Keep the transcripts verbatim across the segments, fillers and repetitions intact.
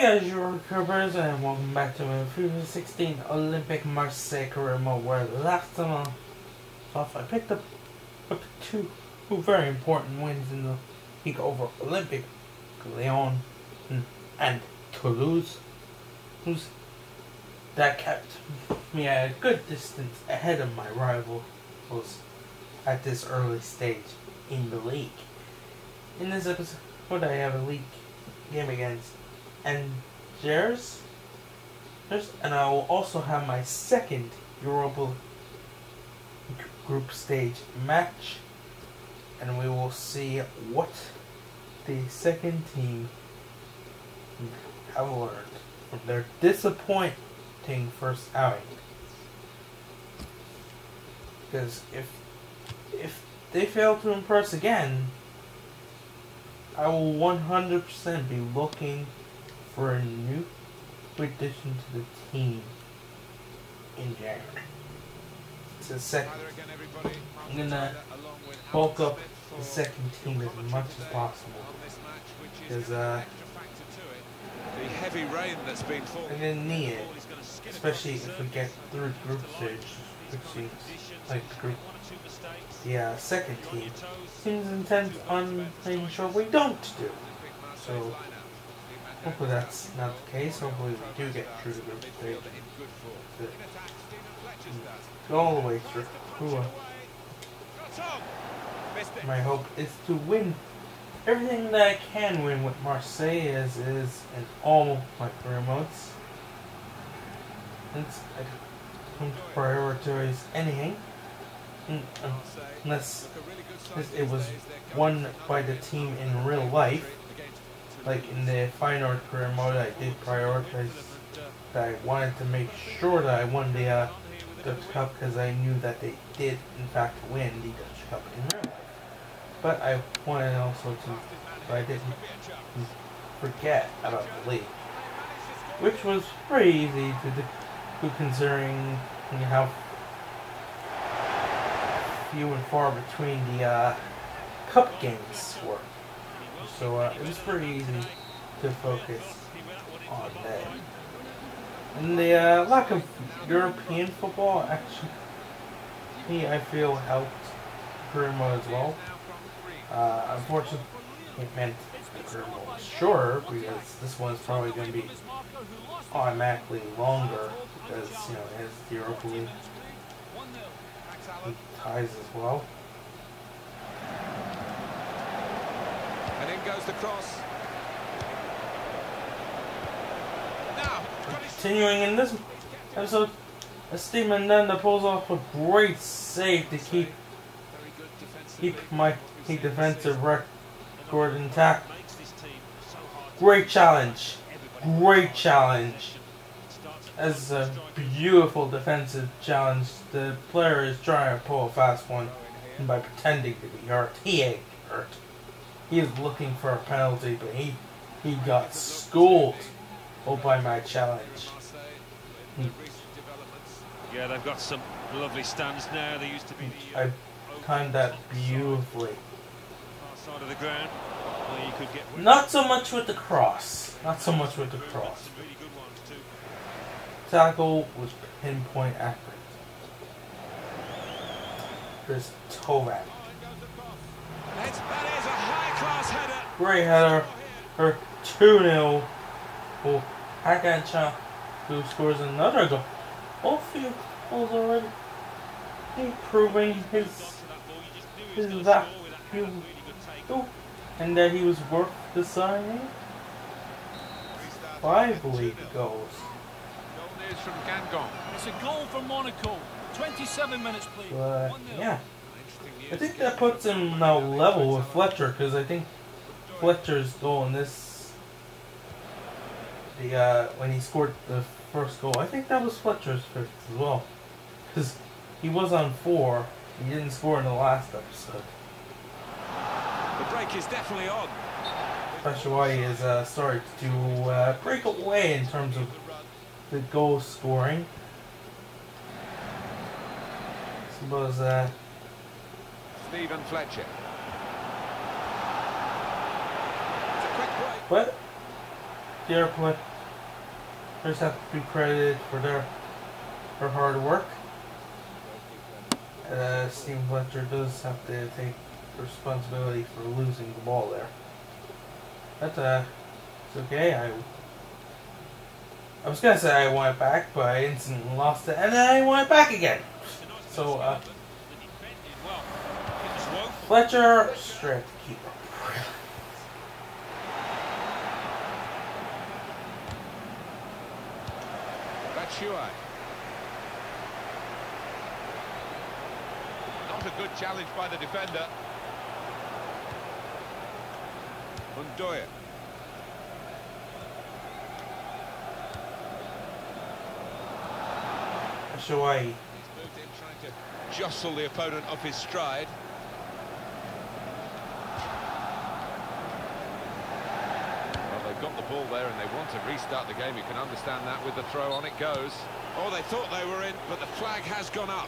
guys, you're Coopers, and welcome back to my FIFA sixteen Olympic Marseille career mode, where last time off I picked up, up two, two very important wins in the league over Olympic Lyon and, and Toulouse. Who's that kept me at a good distance ahead of my rivals at this early stage in the league. In this episode, I have a league game against Angers, and I will also have my second Europa group stage match, and we will see what the second team have learned from their disappointing first outing. Because if if they fail to impress again, I will one hundred percent be looking for a new addition to the team in January. It's a second. I'm gonna bulk up the second team as much as possible, because uh, the heavy rain that's been falling, I'm gonna need it, especially if we get through the group stage, which is like the group. The uh, second team seems intent on making sure we don't do. So hopefully that's not the case. Hopefully we do get through the group stage. Go all the way through. Ooh. My hope is to win everything that I can win with Marseille, as is in all my career modes. Since I don't prioritize anything unless it was won by the team in real life. Like in the Fine Art career mode, I did prioritize that I wanted to make sure that I won the uh, Dutch Cup, because I knew that they did in fact win the Dutch Cup in real life. But I wanted also to, but I didn't forget about the league, which was pretty easy to do considering how few and far between the uh, cup games were. So uh, it was pretty easy to focus on that. And the uh, lack of European football actually, I feel, helped career mode as well. Uh, unfortunately, it meant the career mode was shorter, because this one's probably going to be automatically longer, because, you know, it has the Europa League ties as well. And in goes the cross. Now, continuing in this episode, Steve Mandanda pulls off a great save to keep keep my defensive record intact. Great challenge. Great challenge. As a beautiful defensive challenge, the player is trying to pull a fast one, and by pretending to be hurt, he ain't hurt. He is looking for a penalty, but he he got schooled oh, by my challenge. Hmm. Yeah, they've got some lovely stands now. They used to be the, I timed that beautifully. Far side of the ground. Where you could get Not so much with the cross. Not so much with the cross. Tackle was pinpoint accurate. There's Tovac. Great header. Or two nil. Oh, Hakancha, who scores another goal. All few goals already. He proving his his value, oh, and that he was worth the signing. Five league goals. from Gangon. It's a goal for Monaco. twenty-seven minutes, please. But yeah, I think that puts him now level with Fletcher, because I think Fletcher's goal in this, the uh, when he scored the first goal, I think that was Fletcher's fifth as well, because he was on four. He didn't score in the last episode. The break is definitely on. Batshuayi is uh, started to uh, break away in terms of the goal scoring. I suppose uh, Stephen Fletcher. but the other Players have to be credited for their, their hard work. Uh, Steve Fletcher does have to take responsibility for losing the ball there. But uh, it's okay. I I was gonna say I want it back, but I instantly lost it, and then I want it back again. So uh, Fletcher straight to keeper. Batshuayi. Not a good challenge by the defender. Undoya. Batshuayi. He's moved in trying to jostle the opponent off his stride. Well, they've got the ball there and they want to restart the game. You can understand that with the throw. On it goes. Oh, they thought they were in, but the flag has gone up.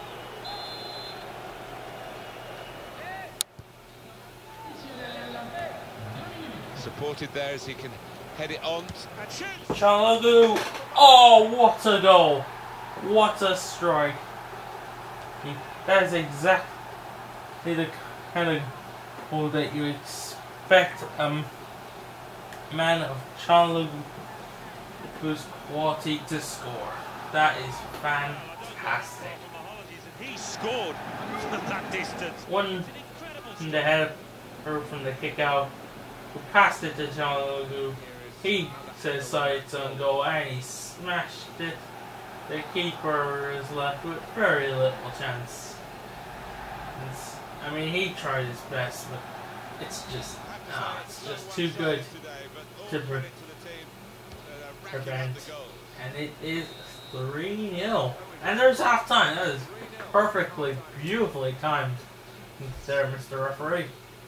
Supported there as he can head it on. And shoots! Calhanoglu. Oh, what a goal! What a strike! That is exactly the kind of goal that you expect a man of Calhanoglu's quality to score. That is fantastic. He scored from that distance. One from the head or from the kick out. Who passed it to Calhanoglu. He says sights on goal and he smashed it. The keeper is left with very little chance. It's, I mean, he tried his best, but it's just, nah, it's just too good to pre prevent. And it is three nil. And there's half time. That is perfectly, beautifully timed there, Mister Referee.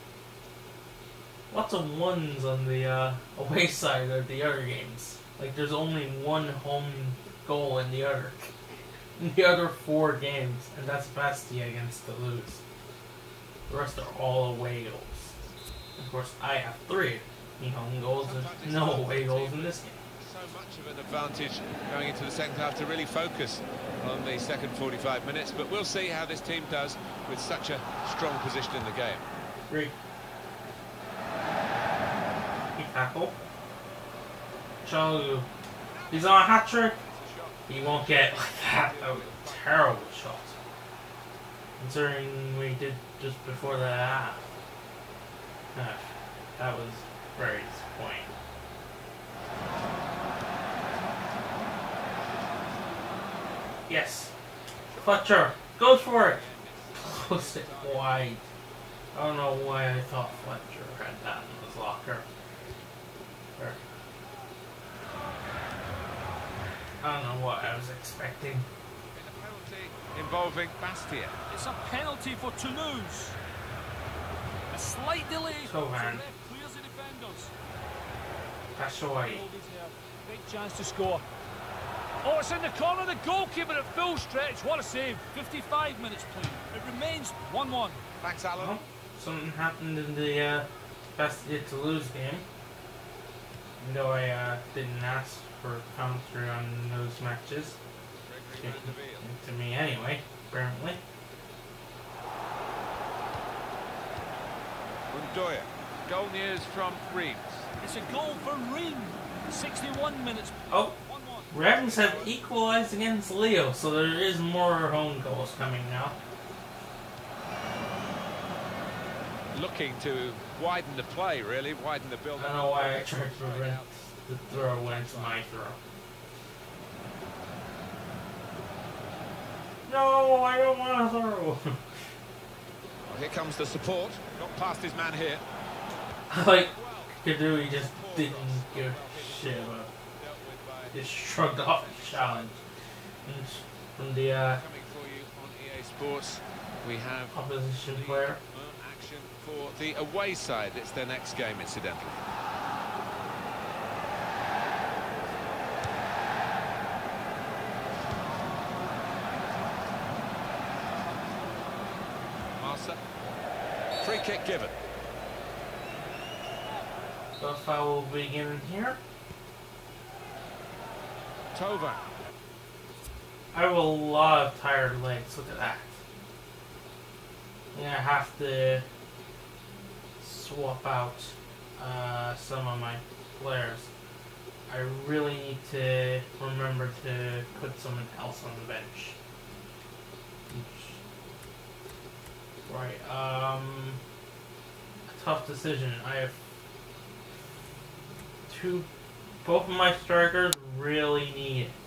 Lots of ones on the uh, away side of the other games. Like, there's only one home goal in the other in the other four games, and that's Bastia against Toulouse. The rest are all away goals. Of course, I have three home goals and no away goals in this game. So much of an advantage going into the second half to really focus on the second forty-five minutes, but we'll see how this team does with such a strong position in the game. Three. He tackle. Calhanoglu. He's on a hat trick. He won't get like that. That was a terrible shot. Considering we did just before the half. Uh, that was very disappointing. Yes. Fletcher goes for it. Close it wide. I don't know why I thought Fletcher had that in his locker. Or, I don't know what I was expecting. In a penalty involving Bastia. It's a penalty for Toulouse. A slight delay. So, man. Clears the defenders. Batshuayi. Big chance to score. Oh, it's in the corner. The goalkeeper at full stretch. What a save. fifty-five minutes played. It remains one one. Thanks, Alan. Well, something happened in the uh, Bastia Toulouse game. Even though I uh, didn't ask for commentary on those matches. To me anyway, apparently. Undoya. Goal news from Reims. It's a goal for Reims. sixty-one minutes. Oh, one one. Ravens have equalized against Leo, so there is more home goals coming now. Looking to widen the play, really, widen the build. I don't know why I tried to prevent the throw when it's my throw. No, I don't want to throw. Well, here comes the support. Got past his man here. Like Kadu, he just didn't give a shit about. Just shrugged off the challenge. And from the uh, Coming for you on E A Sports, we have opposition player. action for the away side. It's their next game, incidentally. Marsa. Free kick given. So foul will be given here. Tova. I have a lot of tired legs. Look at that. I'm gonna have to swap out uh, some of my players. I really need to remember to put someone else on the bench. Right, um, a tough decision. I have two, both of my strikers really need it.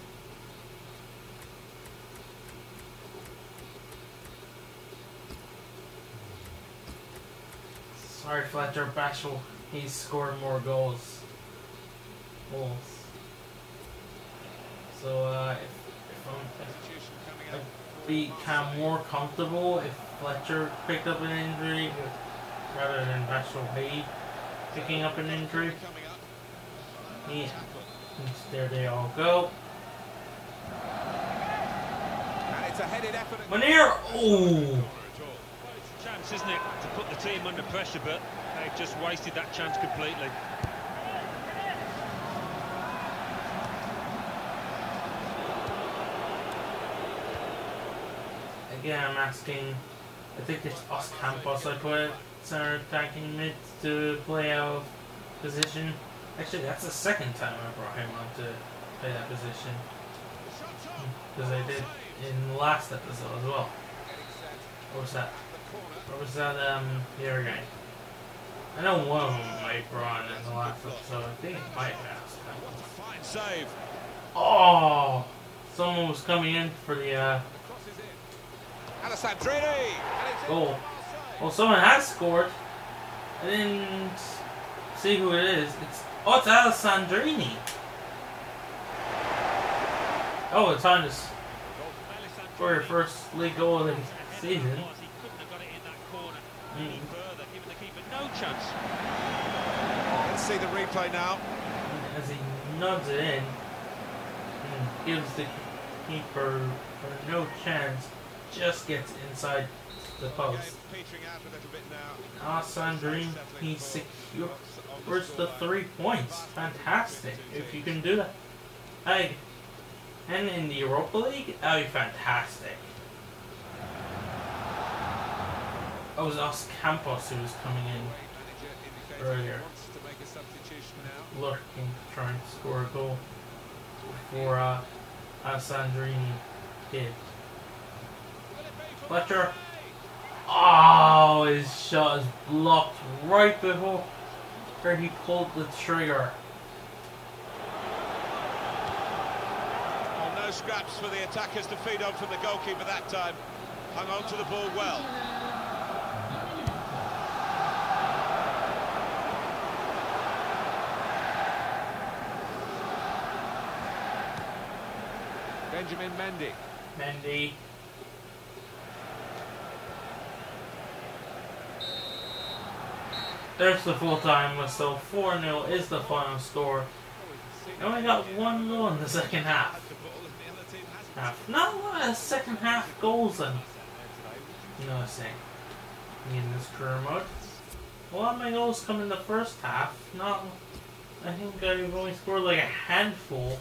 Sorry, Fletcher Bashel. He's scored more goals. Goals. So, uh, if, if I'm, I'd be kind of more comfortable if Fletcher picked up an injury rather than Bashel Bay picking up an injury. Yeah. There they all go. And it's a headed effort. Munir! Oh! Chance, isn't it, to put the team under pressure, but they've just wasted that chance completely. Again, I'm asking, I think it's Os Campos I put center attacking mid to play out of position. Actually, that's the second time I brought him on to play that position. Because I did in the last episode as well. What was that? What was that, um, the other guy? I know one of them I brought in the last episode. I think it might have Os Campos. Fine save. Oh! Someone was coming in for the, uh, Alessandrini. goal. Well, someone has scored. I didn't see who it is. It's oh, it's Alessandrini. Oh, it's on this for your first league goal of the season. Mm. No chance. Let's see the replay now. As he nubs it in and gives the keeper for no chance, just gets inside the post. Alessandrini, he secures the three points. Fantastic. If you can do that. Hey, and in the Europa League, that would be fantastic. Oh, it was Os Campos who was coming in earlier. Looking, trying to score a goal before uh, Alessandrini did. Fletcher. Oh, his shot is blocked right before he pulled the trigger. Well, no scraps for the attackers to feed on from the goalkeeper that time. Hung on to the ball well. Benjamin Mendy. Mendy. There's the full-time whistle. four nil is the final score. They only got one goal in the second half. half. Not a lot of second half goals I'm noticing in this career mode. A lot of my goals come in the first half. Not, I think I've only scored like a handful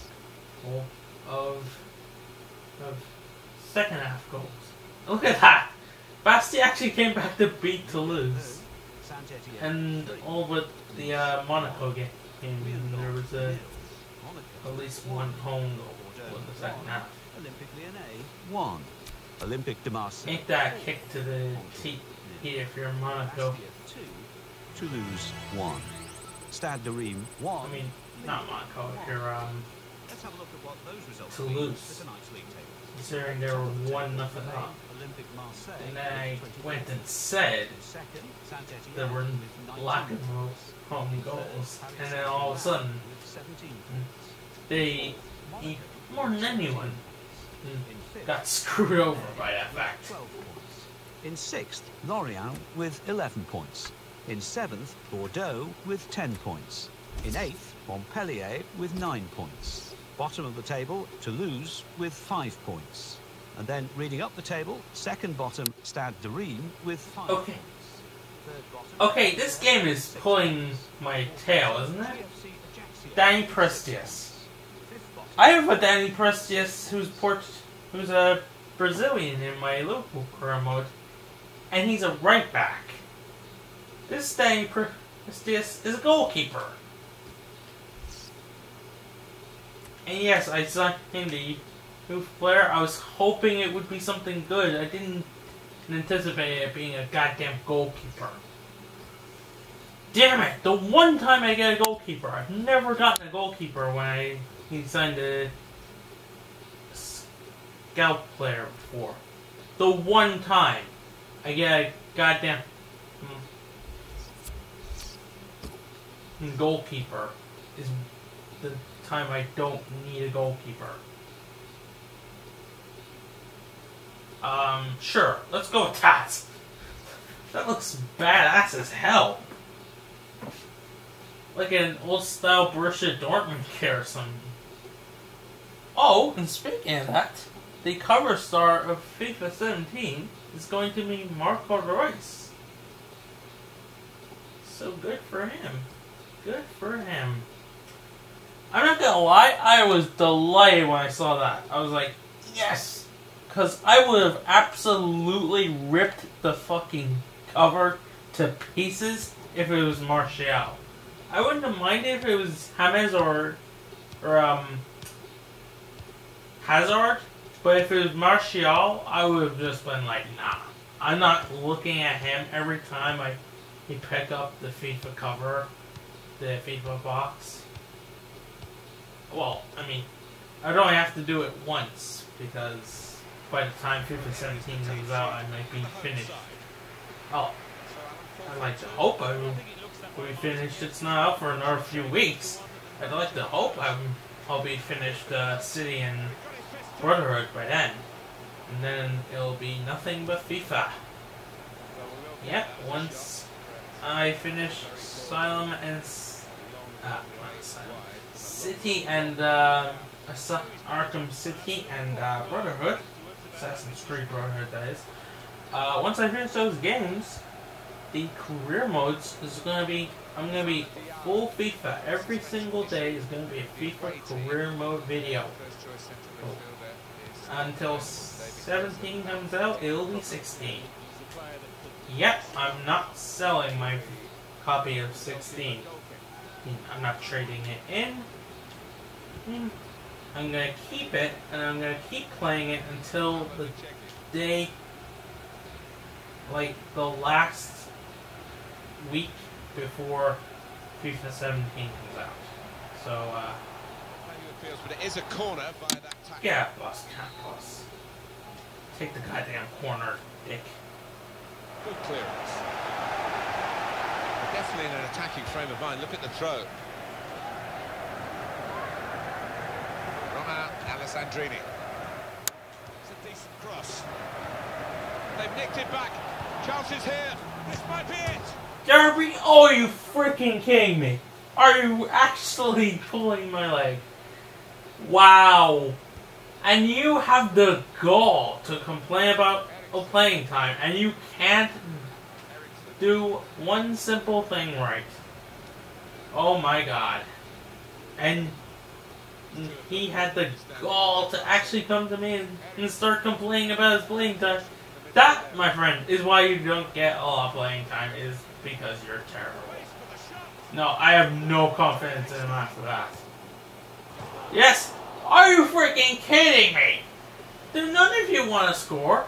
of, of second half goals. Look at that! Basti actually came back to beat Toulouse. And all but the uh, Monaco game, there was a, at least one home goal in the second half. Olympique Lyonnais one. Olympique de Marseille. Ain't that a kick to the teeth here if you're in Monaco? two. Toulouse one. Stade de Reims one. I mean, not Monaco, if you're um, Let's have a look at what those results Toulouse. mean for tonight's league table. Considering they were one nothing up. Olympique Marseille. And then I went and said Second, Saint-Étienne there were with nineteen lacking points. home goals, and then all of a sudden With seventeen points. they, he, more than anyone, In fifth, got screwed over by that fact. twelve points. In sixth, Lorient with eleven points. In seventh, Bordeaux with ten points. In eighth, Montpellier with nine points. Bottom of the table, Toulouse with five points. And then reading up the table, second bottom, Stade de Reims with five Okay. points. Third bottom, Okay, this game is pulling my tail, isn't it? G F C Ajaccio. Danny Prestius. Fifth bottom, I have a Danny Prestius who's Port, who's a Brazilian in my local career mode, and he's a right back. This Danny Prestius is a goalkeeper. And yes, I signed the youth player. I was hoping it would be something good. I didn't anticipate it being a goddamn goalkeeper. Damn it! The one time I get a goalkeeper. I've never gotten a goalkeeper when I he signed a scout player before. The one time I get a goddamn goalkeeper is the time I don't need a goalkeeper. Um, sure, let's go with that. That looks badass as hell. Like an old-style Borussia Dortmund kit or something. Oh, and speaking of that, the cover star of FIFA seventeen is going to be Marco Reus. So good for him. Good for him. I'm not gonna lie, I was delighted when I saw that. I was like, yes! Because I would have absolutely ripped the fucking cover to pieces if it was Martial. I wouldn't have minded if it was James or, or um, Hazard, but if it was Martial, I would have just been like, nah. I'm not looking at him every time I he pick up the FIFA cover, the FIFA box. Well, I mean, I'd only have to do it once, because by the time FIFA seventeen comes out, I might be finished. Oh, I'd like to hope I will be finished. It's not out for another few weeks. I'd like to hope I'm, I'll be finished uh, City and Brotherhood by then. And then it'll be nothing but FIFA. Yep, once I finish Asylum and... Uh, not Asylum. City and uh, Arkham City and uh, Brotherhood, Assassin's Creed Brotherhood, that is. Uh, once I finish those games, the career modes is gonna be. I'm gonna be full FIFA every single day. Is gonna be a FIFA career mode video. Oh. Until seventeen comes out, it'll be sixteen. Yep, I'm not selling my copy of sixteen. I'm not trading it in. I'm gonna keep it, and I'm gonna keep playing it until the day, like the last week before FIFA seventeen comes out. So, uh, but it is a corner by that tackle. Yeah, boss, cat boss. Take the goddamn corner, dick. Good clearance. Definitely in an attacking frame of mind. Look at the throw. Roma Alessandrini. It's a decent cross. They've nicked it back. Chances here. This might be it. Derby, oh, are you freaking kidding me? Are you actually pulling my leg? Wow. And you have the gall to complain about playing time, and you can't do one simple thing right. Oh my god. And he had the gall to actually come to me and, and start complaining about his playing time. That, my friend, is why you don't get a lot of playing time, is because you're terrible. No, I have no confidence in him after that. Yes! Are you freaking kidding me? Do none of you want to score?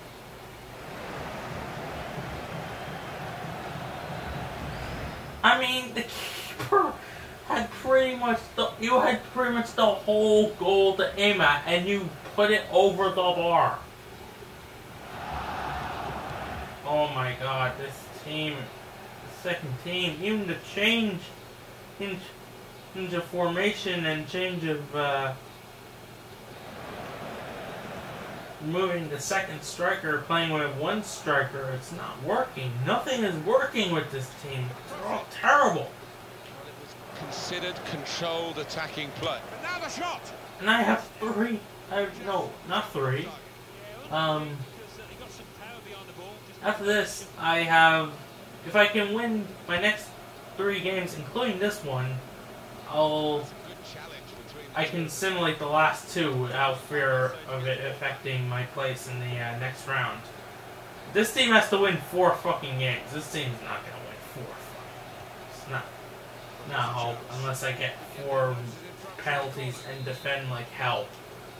I mean, the keeper had pretty much the, you had pretty much the whole goal to aim at, and you put it over the bar. Oh my god, this team, the second team, even the change in, change of formation and change of uh, moving the second striker, playing with one striker, it's not working. Nothing is working with this team. They're all terrible. Considered, controlled, attacking play. And now the shot. And I have three. I have, no, not three. Um, after this, I have. If I can win my next three games, including this one, I'll I can simulate the last two without fear of it affecting my place in the uh, next round. This team has to win four fucking games. This team's not gonna win four fucking games. Not, no, unless I get four penalties and defend like hell.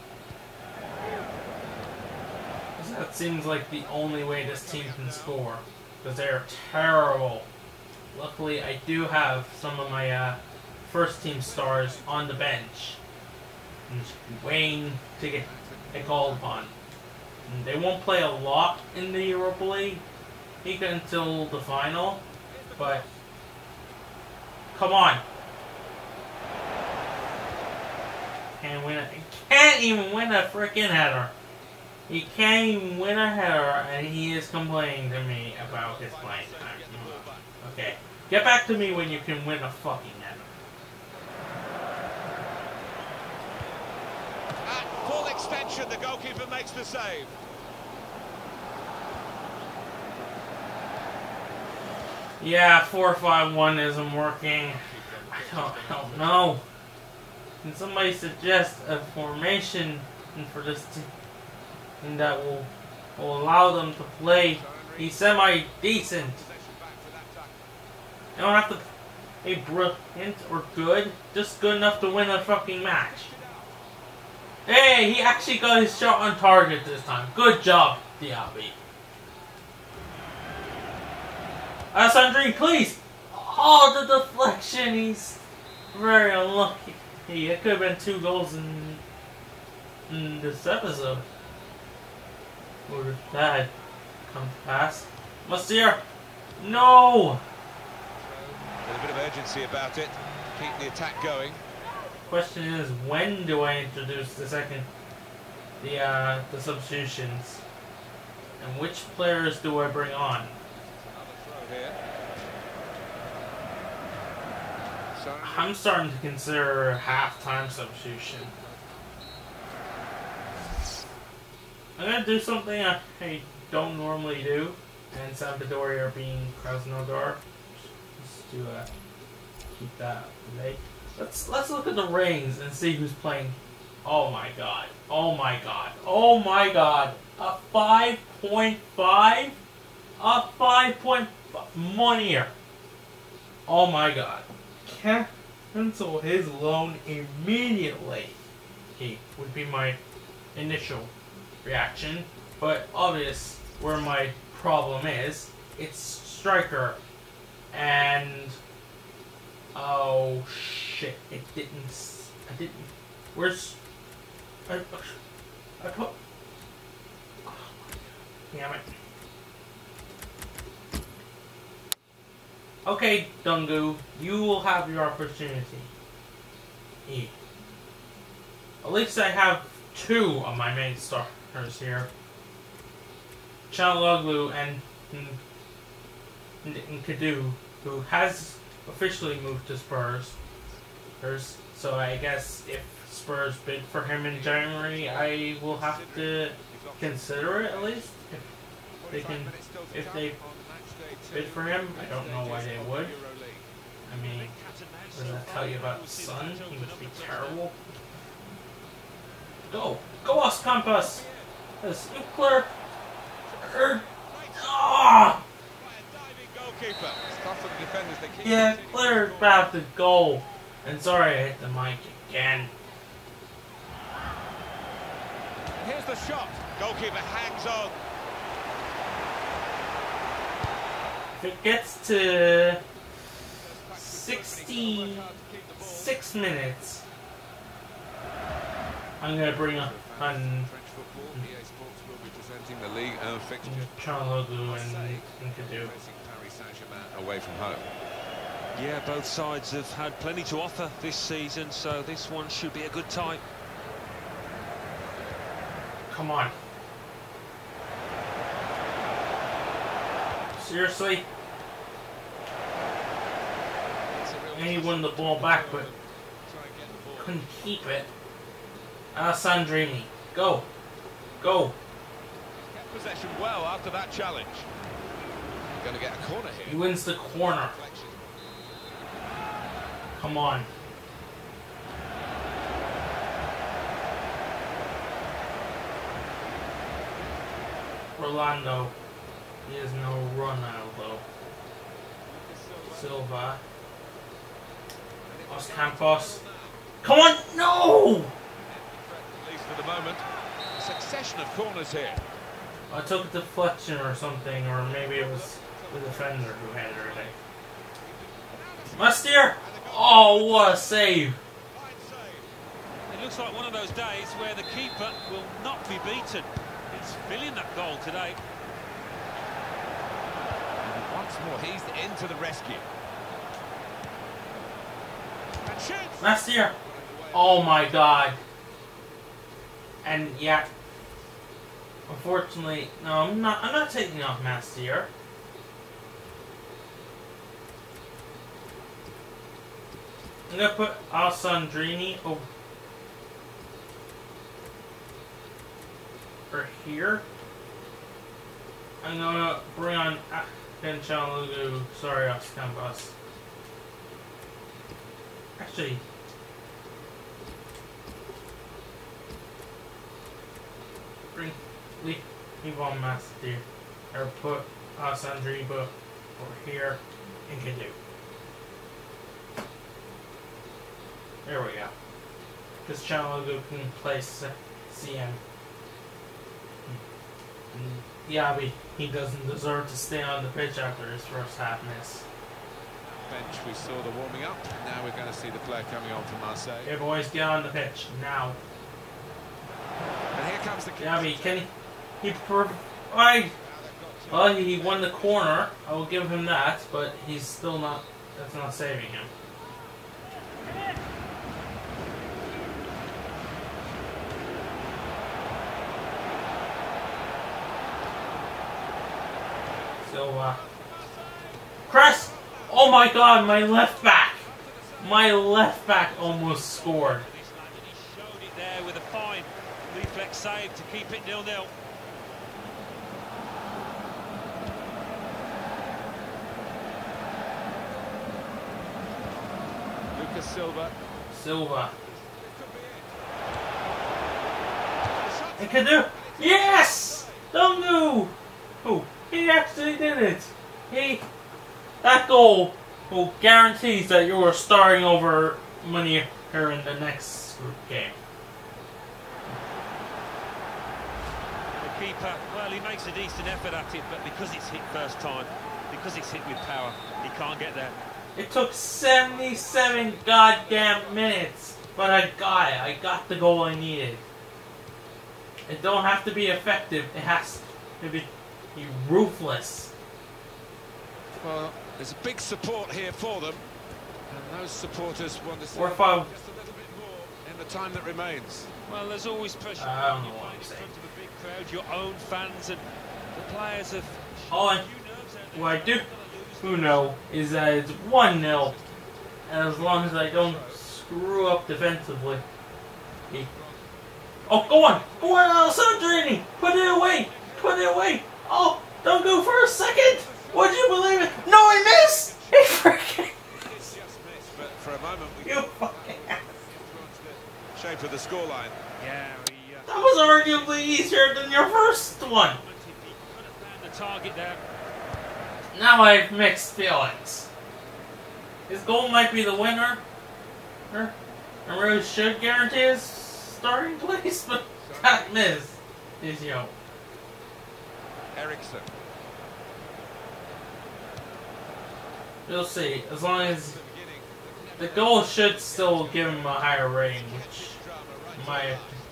That seems like the only way this team can score, because they're terrible. Luckily, I do have some of my uh, first team stars on the bench, and waiting to get, get called upon. And they won't play a lot in the Europa League until the final, but come on. Can't win a, can't even win a freaking header. He can't even win a header, and he is complaining to me about his playing time. Okay, get back to me when you can win a fucking header. At full extension, the goalkeeper makes the save. Yeah, four five one isn't working. I don't, I don't know. Can somebody suggest a formation for this team that will will allow them to play be semi-decent? They don't have to be brilliant or good, just good enough to win a fucking match. Hey, he actually got his shot on target this time. Good job, Diaby. Alessandri, please! Oh, the deflection, he's very unlucky. It could have been two goals in, in this episode. Would that had come to pass? Masir! No! With a bit of urgency about it, keep the attack going. Question is, when do I introduce the second, the uh, the substitutions, and which players do I bring on? Another throw here. I'm starting to consider halftime substitution. I'm gonna do something I, I don't normally do, and Sampdoria being Krasnodar. Just to uh, keep that up to date. Let's let's look at the ratings and see who's playing. Oh my god! Oh my god! Oh my god! A five point five, a five point five Monier. Oh my god! Cancel his loan immediately. He would be my initial reaction, but obvious where my problem is, it's striker, and oh shit, it didn't, I didn't, where's, I, I put, oh, damn it. Okay, Dungu, you will have your opportunity. Yeah. At least I have two of my main starters here. Çalhanoğlu and, and, and Kadu, who has officially moved to Spurs. Spurs. So I guess if Spurs bid for him in January, I will have to consider it at least. If they can, if they bid for him, I don't know why they would. I mean, does that tell you about Son? He must be terrible. Go! Go us, Campos! Yes, you clear! Er, ah! Yeah, clear about the goal. And sorry I hit the mic again. Here's the shot. Goalkeeper hangs on. If it gets to sixty-six minutes, I'm gonna bring up on Çalhanoğlu and Kadu away from home. Yeah, both sides have had plenty to offer this season, so this one should be a good tie. Come on. Seriously? And he won the ball back, but couldn't keep it. Alessandrini, go. Go. Kept possession well after that challenge. Going to get a corner here. He wins the corner. Come on. Rolando. He has no Ronaldo. Silva. Los Campos. Come on! No! At least for the moment. A succession of corners here. I took a deflection or something, or maybe it was the defender who had everything. Mustier! Oh, what a save! It looks like one of those days where the keeper will not be beaten. He's filling that goal today. And once more, he's into the rescue. And shoots! Mustier! Oh my god. And yeah. Unfortunately, no, I'm not I'm not taking off Mustier. I'm gonna put Alessandrini over here. I'm gonna bring on Canchalugu. Sorry, Los Campos. Actually, bring leave leave on Mustier, or put Alessandrini over here and can do. There we go. Because Canchalugu can play C M. Yeah, but he doesn't deserve to stay on the pitch after his first half miss. Bench, we saw the warming up. Now we're going to see the player coming on for Marseille. Hey boys, get on the pitch now. And here comes the kick. Yeah, but can he? He per I. Well, he won the corner. I will give him that, but he's still not. That's not saving him. So, uh, Chris! Oh my god, my left back! My left back almost scored. He showed it there with a fine reflex save to keep it nil nil. Lucas Silva. Silva. And Kadu! Yes! Dungu! Oh, he actually did it! He... That goal will guarantees that you are starting over money here in the next group game. The keeper, well, he makes a decent effort at it, but because it's hit first time, because it's hit with power, he can't get there. It took seventy-seven goddamn minutes, but I got it. I got the goal I needed. It don't have to be effective. It has to be, be ruthless. Well, there's a big support here for them, and those supporters want to see Or if I, just a little bit more in the time that remains. Well, there's always pressure I don't when know you're what playing I'm in saying. front of a big crowd, your own fans, and the players have... all I, what I do who know is that it's one nil, and as long as I don't screw up defensively. He, oh, go on! Go on, Alessandrini! Put it away! Put it away! Oh, don't go for a second! Would you believe it? No, he missed! He freaking It's just missed, but for a moment we You fucking ass. influenced the shape of the scoreline. Yeah, he... Uh, That was arguably easier than your first one. he could have found the target there. Now I have mixed feelings. His goal might be the winner. Or, I really should guarantee his starting place, but that miss is yo. Eriksson. You'll see. As long as the goal should still give him a higher rating, which my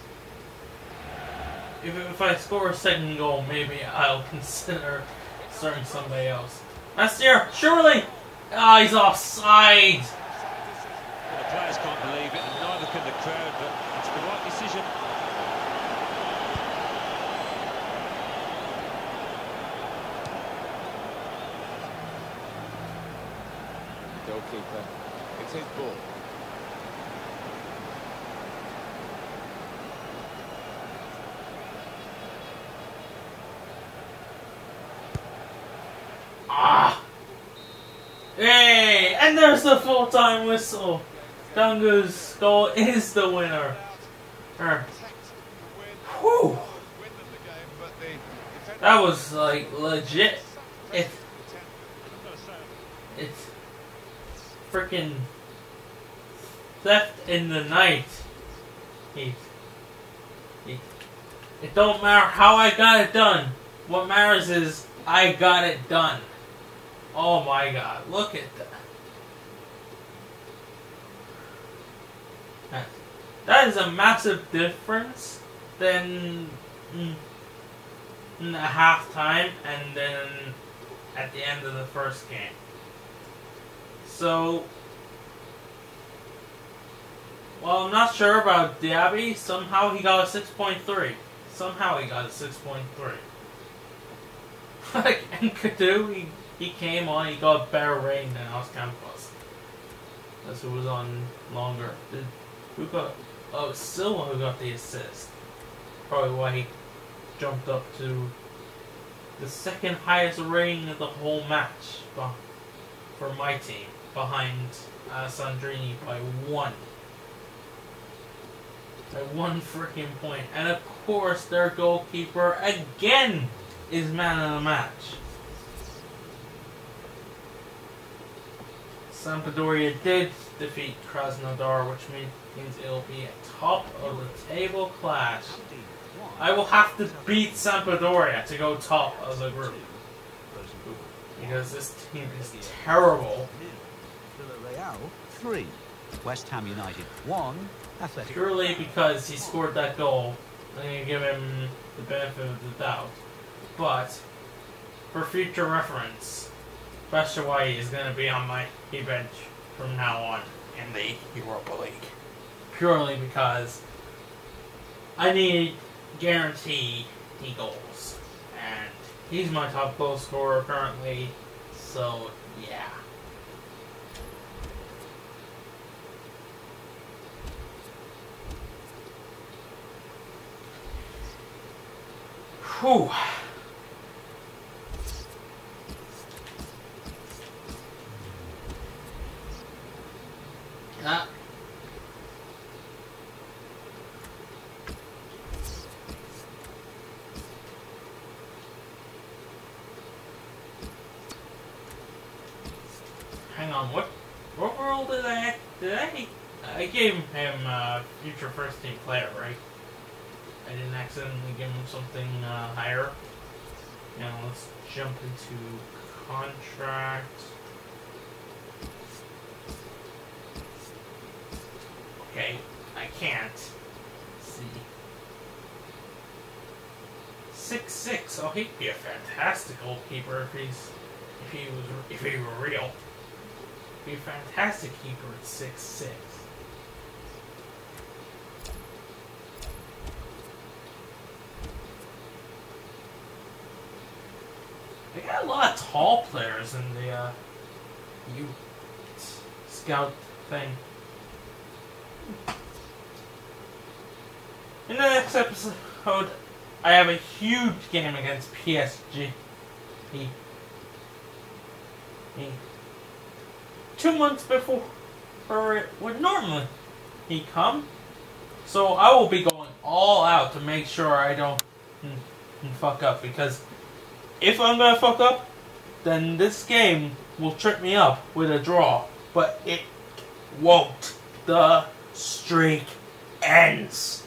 if if I score a second goal, maybe I'll consider starting somebody else. Mustier, surely. Ah, oh, he's offside. Well, the players can't believe it, and neither can the crowd, but it's the right decision. Goalkeeper. It's his ball. Ah! Hey! And there's the full-time whistle. Dungu's goal is the winner. Er, whew! That was like legit. It, it's freaking theft in the night. He, he, it don't matter how I got it done. What matters is I got it done. Oh my god, look at that. That, that is a massive difference than mm, in the halftime and then at the end of the first game. So, well, I'm not sure about Diaby. Somehow he got a six point three. Somehow he got a six point three. Like, and Kadu, he, he came on, he got better rating than Os Campos. That's who was on longer. Did, who got, oh, Silva who got the assist. Probably why he jumped up to the second highest rating of the whole match for my team, behind uh, Sandrini by one. By one freaking point. And of course, their goalkeeper again is man of the match. Sampdoria did defeat Krasnodar, which means it'll be a top of the table clash. I will have to beat Sampdoria to go top of the group, because this team is terrible. Villarreal three, West Ham United one, Athletic. Purely because he scored that goal, I'm going to give him the benefit of the doubt. But for future reference, Batshuayi is going to be on my bench from now on in the Europa League. Purely because I need guarantee he goals. And he's my top goal scorer currently, so yeah. Whew. Ah. Hang on, what what role did I did I I gave him uh, future first team player, right? I didn't accidentally give him something uh, higher. Now let's jump into contract. Okay, I can't. Let's see. Six six. Oh, he'd be a fantastic goalkeeper if he's if he was if he were real. He'd be a fantastic keeper at six six. They got a lot of tall players in the uh, youth scout thing. In the next episode, I have a huge game against P S G. He, he, two months before or it would normally he come, so I will be going all out to make sure I don't mm, mm, fuck up, because if I'm gonna fuck up, then this game will trip me up with a draw, but it won't. The streak ends.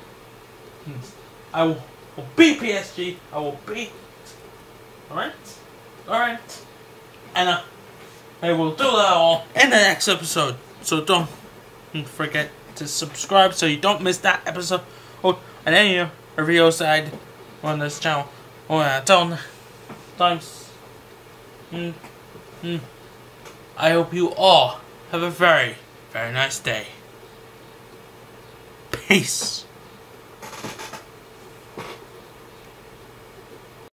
I will, will beat P S G. I will beat. Alright? Alright. And uh, I will do that all in the next episode. So don't forget to subscribe so you don't miss that episode or any of the videos that I do on this channel. Oh, yeah, until times. Mm, mm, I hope you all have a very, very nice day. Peace.